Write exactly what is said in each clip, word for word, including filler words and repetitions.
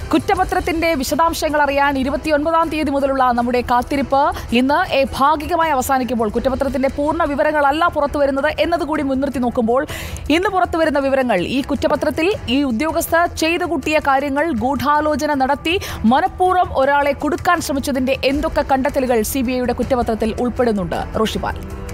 കുറ്റപത്രത്തിന്റെ വിശദാംശങ്ങൾ അറിയാൻ ഇരുപത്തിയൊൻപതാം തീയതി മുതലുള്ള നമ്മുടെ കാത്തിരിപ്പ് ഇന്ന് ഭാഗികമായി അവസാനിക്കുമ്പോൾ കുറ്റപത്രത്തിന്റെ പൂർണ്ണ വിവരങ്ങളല്ല പുറത്തുവരുന്നത് എന്നതുകൂടി മുൻനിർത്തി നോക്കുമ്പോൾ ഇന്ന് പുറത്തുവരുന്ന വിവരങ്ങൾ ഈ കുറ്റപത്രത്തിൽ ഈ ഉദ്യോഗസ്ഥർ ചെയ്തു കൂട്ടിയ കാര്യങ്ങൾ ഗൂഢാലോചന നടത്തി മനഃപൂർവ്വം ഒരാളെ കുടുക്കാൻ ശ്രമിച്ചതിന്റെ എന്തൊക്കെ കണ്ടെത്തലുകൾ സി ബി ഐയുടെ കുറ്റപത്രത്തിൽ ഉൾപ്പെടുന്നുണ്ട്? റോഷിപാൽ.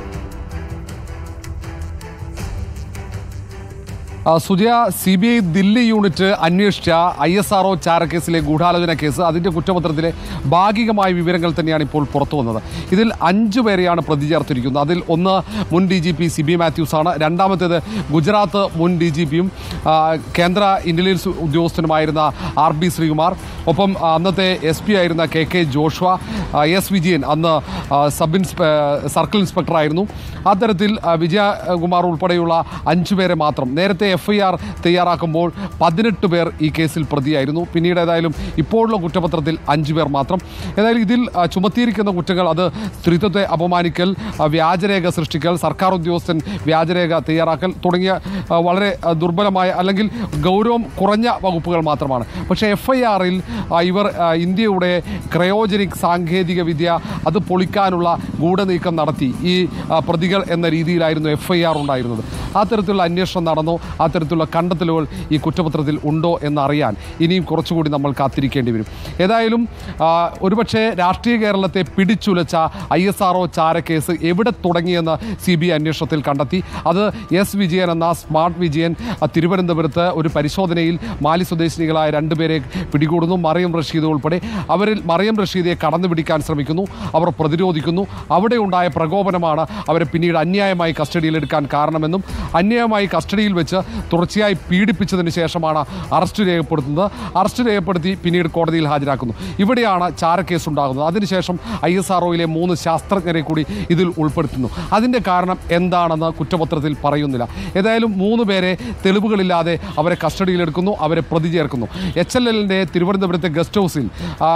Sujaya, C B I Delhi unit അന്വേഷിച്ച ഐ എസ് ആർ ഒ ചാരക്കേസിലെ ഗൂഢാലോചന കേസ് അതിൻ്റെ കുറ്റപത്രത്തിലെ ഭാഗികമായ വിവരങ്ങൾ തന്നെയാണ് ഇപ്പോൾ പുറത്തു വന്നത്. ഇതിൽ അഞ്ചു പേരെയാണ് പ്രതി ചേർത്തിരിക്കുന്നത്. അതിൽ ഒന്ന് മുൻ D G P C B Mathews ആണ്. രണ്ടാമത്തേത് ഗുജറാത്ത് മുൻ ഡി ജി പിയും കേന്ദ്ര ഇന്റലിജൻസ് ഉദ്യോഗസ്ഥനുമായിരുന്ന ആർ ബി ശ്രീകുമാർ. ഒപ്പം അന്നത്തെ എസ് പി ആയിരുന്ന K K Joshua, S Vijayan അന്ന് സബ് ഇൻസ്പെ സർക്കിൾ ഇൻസ്പെക്ടറായിരുന്നു. അത്തരത്തിൽ വിജയകുമാർ ഉൾപ്പെടെയുള്ള അഞ്ചു പേരെ മാത്രം നേരത്തെ എഫ് ഐ ആർ തയ്യാറാക്കുമ്പോൾ പതിനെട്ട് പേർ ഈ കേസിൽ പ്രതിയായിരുന്നു. പിന്നീട് ഏതായാലും ഇപ്പോഴുള്ള കുറ്റപത്രത്തിൽ അഞ്ചു പേർ മാത്രം. ഏതായാലും ഇതിൽ ചുമത്തിയിരിക്കുന്ന കുറ്റങ്ങൾ അത് സ്ത്രീത്വത്തെ അപമാനിക്കൽ, വ്യാജരേഖ സൃഷ്ടിക്കൽ, സർക്കാർ ഉദ്യോഗസ്ഥൻ വ്യാജരേഖ തയ്യാറാക്കൽ തുടങ്ങിയ വളരെ ദുർബലമായ അല്ലെങ്കിൽ ഗൗരവം കുറഞ്ഞ വകുപ്പുകൾ മാത്രമാണ്. പക്ഷേ എഫ് ഐ ആറിൽ ഇവർ ഇന്ത്യയുടെ ക്രയോജനിക് സാങ്കേതിക വിദ്യ അത് പൊളിക്കാനുള്ള ഗൂഢനീക്കം നടത്തി ഈ പ്രതികൾ എന്ന രീതിയിലായിരുന്നു എഫ് ഐ ആർ ഉണ്ടായിരുന്നത്. അത്തരത്തിലുള്ള അന്വേഷണം നടന്നോ, അത്തരത്തിലുള്ള കണ്ടെത്തലുകൾ ഈ കുറ്റപത്രത്തിൽ ഉണ്ടോ എന്നറിയാൻ ഇനിയും കുറച്ചുകൂടി നമ്മൾ കാത്തിരിക്കേണ്ടി വരും. ഏതായാലും ഒരുപക്ഷെ രാഷ്ട്രീയ കേരളത്തെ പിടിച്ചുലച്ച ഐ എസ് ആർ ഒ ചാരക്കേസ് എവിടെ തുടങ്ങിയെന്ന് സി ബി ഐ അന്വേഷണത്തിൽ കണ്ടെത്തി. അത് എസ് വിജയൻ എന്ന സ്മാർട്ട് വിജയൻ തിരുവനന്തപുരത്ത് ഒരു പരിശോധനയിൽ മാലി സ്വദേശിനികളായ രണ്ടുപേരെ പിടികൂടുന്നു. മറിയം റഷീദ് ഉൾപ്പെടെ അവരിൽ മറിയം റഷീദയെ കടന്നുപിടിക്കാൻ ശ്രമിക്കുന്നു. അവർ പ്രതിരോധിക്കുന്നു. അവിടെ ഉണ്ടായ പ്രകോപനമാണ് അവരെ പിന്നീട് അന്യായമായി കസ്റ്റഡിയിലെടുക്കാൻ കാരണമെന്നും അന്യായമായി കസ്റ്റഡിയിൽ വെച്ച് തുടർച്ചയായി പീഡിപ്പിച്ചതിന് ശേഷമാണ് അറസ്റ്റ് രേഖപ്പെടുത്തുന്നത്. അറസ്റ്റ് രേഖപ്പെടുത്തി പിന്നീട് കോടതിയിൽ ഹാജരാക്കുന്നു. ഇവിടെയാണ് ചാരക്കേസ് ഉണ്ടാകുന്നത്. അതിനുശേഷം ഐ എസ് ആർ ഒയിലെ മൂന്ന് ശാസ്ത്രജ്ഞരെ കൂടി ഇതിൽ ഉൾപ്പെടുത്തുന്നു. അതിൻ്റെ കാരണം എന്താണെന്ന് കുറ്റപത്രത്തിൽ പറയുന്നില്ല. ഏതായാലും മൂന്ന് പേരെ തെളിവുകളില്ലാതെ അവരെ കസ്റ്റഡിയിലെടുക്കുന്നു, അവരെ പ്രതി ചേർക്കുന്നു. എച്ച് എൽ എല്ലിൻ്റെ തിരുവനന്തപുരത്തെ ഗസ്റ്റ് ഹൗസിൽ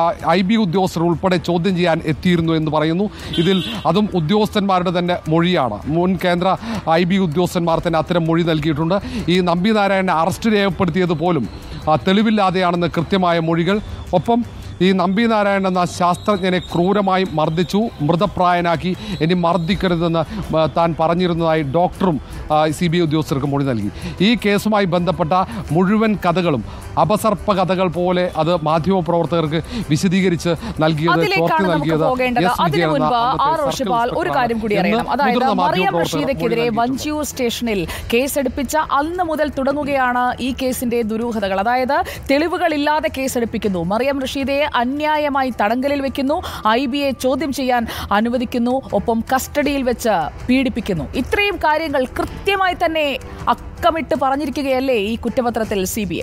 ഐ ബി ഉദ്യോഗസ്ഥർ ഉൾപ്പെടെ ചോദ്യം ചെയ്യാൻ എത്തിയിരുന്നു എന്ന് പറയുന്നു. ഇതിൽ അതും ഉദ്യോഗസ്ഥന്മാരുടെ തന്നെ മൊഴിയാണ്. മുൻ കേന്ദ്ര ഐ ബി ഉദ്യോഗസ്ഥന്മാർ തന്നെ അത്തരം മൊഴി നൽകിയിട്ടുണ്ട്. ഈ നമ്പി നാരായണനെ അറസ്റ്റ് രേഖപ്പെടുത്തിയത് പോലും തെളിവില്ലാതെയാണെന്ന് കൃത്യമായ മൊഴികൾ. ഒപ്പം ഈ നമ്പി നാരായണൻ എന്ന ശാസ്ത്രജ്ഞനെ ക്രൂരമായി മർദ്ദിച്ചു, മൃതപ്രായനാക്കി, ഇനി മർദ്ദിക്കരുതെന്ന് താൻ പറഞ്ഞിരുന്നതായി ഡോക്ടറും സി ബി ഐ ഉദ്യോഗസ്ഥർക്ക് മൊഴി നൽകി. ഈ കേസുമായി ബന്ധപ്പെട്ട മുഴുവൻ കഥകളും അപസർപ്പ കഥകൾ പോലെ അത് മാധ്യമപ്രവർത്തകർക്ക് വിശദീകരിച്ച് നൽകിയത് ചോർത്തി നൽകിയത് ഒരു കാര്യം കൂടി അറിയണം. അതായത് മറിയം റഷീദയ്ക്കെതിരെ വഞ്ചിയൂർ സ്റ്റേഷനിൽ കേസെടുപ്പിച്ച അന്ന് മുതൽ തുടങ്ങുകയാണ് ഈ കേസിന്റെ ദുരൂഹതകൾ. അതായത് തെളിവുകളില്ലാതെ കേസെടുപ്പിക്കുന്നു, മറിയം റഷീദയെ അന്യായമായി തടങ്കലിൽ വെക്കുന്നു, ഐ ബി എ ചോദ്യം ചെയ്യാൻ അനുവദിക്കുന്നു, ഒപ്പം കസ്റ്റഡിയിൽ വെച്ച് പീഡിപ്പിക്കുന്നു. ഇത്രയും കാര്യങ്ങൾ കൃത്യമായി തന്നെ അക്കമിട്ട് പറഞ്ഞിരിക്കുകയല്ലേ ഈ കുറ്റപത്രത്തിൽ സി ബി ഐ?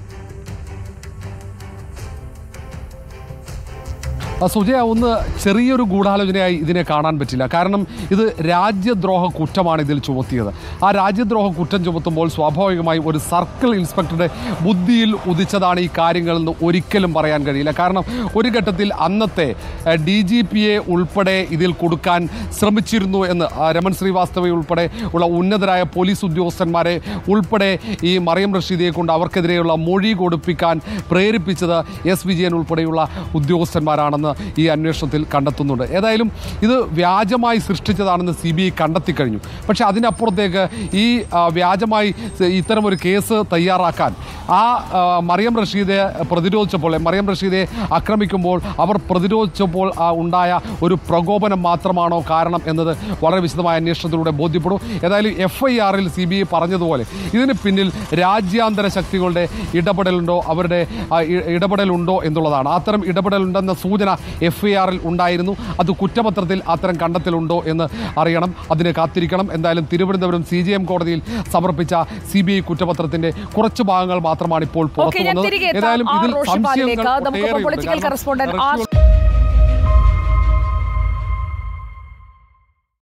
സുജയ, ഒന്ന് ചെറിയൊരു ഗൂഢാലോചനയായി ഇതിനെ കാണാൻ പറ്റില്ല. കാരണം ഇത് രാജ്യദ്രോഹ കുറ്റമാണ് ഇതിൽ ചുമത്തിയത്. ആ രാജ്യദ്രോഹ കുറ്റം ചുമത്തുമ്പോൾ സ്വാഭാവികമായും ഒരു സർക്കിൾ ഇൻസ്പെക്ടറുടെ ബുദ്ധിയിൽ ഉദിച്ചതാണ് ഈ കാര്യങ്ങളെന്ന് ഒരിക്കലും പറയാൻ കഴിയില്ല. കാരണം ഒരു ഘട്ടത്തിൽ അന്നത്തെ ഡി ജി പിയെ ഉൾപ്പെടെ ഇതിൽ കൊടുക്കാൻ ശ്രമിച്ചിരുന്നു എന്ന് രമൺ ശ്രീവാസ്തവ ഉൾപ്പെടെ ഉള്ള ഉന്നതരായ പോലീസ് ഉദ്യോഗസ്ഥന്മാരെ ഉൾപ്പെടെ ഈ മറിയം റഷീദയെ കൊണ്ട് അവർക്കെതിരെയുള്ള മൊഴി കൊടുപ്പിക്കാൻ പ്രേരിപ്പിച്ചത് എസ് വിജയൻ ഉൾപ്പെടെയുള്ള ഉദ്യോഗസ്ഥന്മാരാണെന്ന് ഈ അന്വേഷണത്തിൽ കണ്ടെത്തുന്നുണ്ട്. ഏതായാലും ഇത് വ്യാജമായി സൃഷ്ടിച്ചതാണെന്ന് സി ബി ഐ കണ്ടെത്തിക്കഴിഞ്ഞു. പക്ഷേ അതിനപ്പുറത്തേക്ക് ഈ വ്യാജമായി ഇത്തരമൊരു കേസ് തയ്യാറാക്കാൻ ആ മറിയം റഷീദെ പ്രതിരോധിച്ചപ്പോൾ മറിയം റഷീദയെ ആക്രമിക്കുമ്പോൾ അവർ പ്രതിരോധിച്ചപ്പോൾ ഉണ്ടായ ഒരു പ്രകോപനം മാത്രമാണോ കാരണം എന്നത് വളരെ വിശദമായ അന്വേഷണത്തിലൂടെ ബോധ്യപ്പെടും. ഏതായാലും എഫ് ഐ ആറിൽ സി ബി ഐ പറഞ്ഞതുപോലെ ഇതിന് പിന്നിൽ രാജ്യാന്തര ശക്തികളുടെ ഇടപെടലുണ്ടോ അവരുടെ ഇടപെടലുണ്ടോ എന്നുള്ളതാണ്. അത്തരം ഇടപെടലുണ്ടെന്ന സൂചന എഫ് ഐ ആറിൽ ഉണ്ടായിരുന്നു. അത് കുറ്റപത്രത്തിൽ അത്തരം കണ്ടെത്തലുണ്ടോ എന്ന് അറിയണം. അതിന് കാത്തിരിക്കണം. എന്തായാലും തിരുവനന്തപുരം സി ജി എം കോടതിയിൽ സമർപ്പിച്ച സി ബി ഐ കുറ്റപത്രത്തിന്റെ കുറച്ച് ഭാഗങ്ങൾ മാത്രമാണ് ഇപ്പോൾ പുറത്തു വന്നത്. ഏതായാലും ഇതിൽ സംശയങ്ങൾ